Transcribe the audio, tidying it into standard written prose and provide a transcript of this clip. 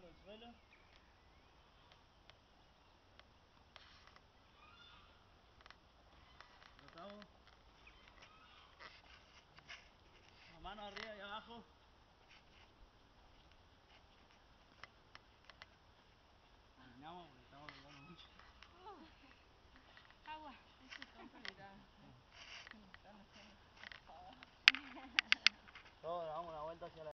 tocando el suelo. Tocamos. La mano arriba y abajo. Terminamos porque estamos peleando mucho. Agua, ese tonto dirá. ¿Qué nos están haciendo? Todos damos una vuelta hacia la